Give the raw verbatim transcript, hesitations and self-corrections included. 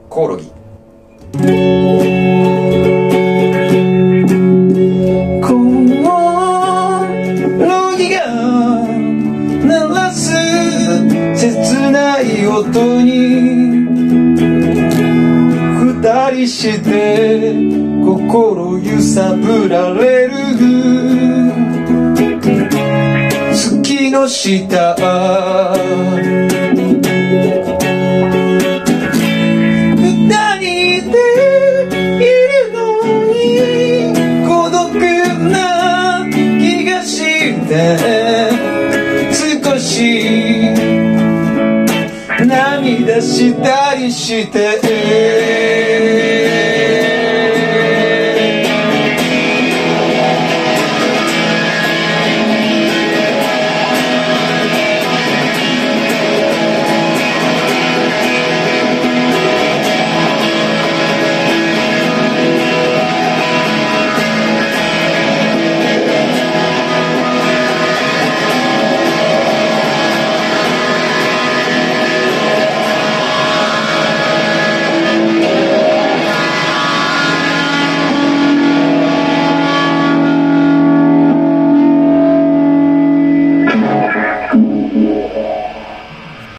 コオロギ。 コオロギが鳴らす切ない音に二人して心揺さぶられる。月の下少し涙したりして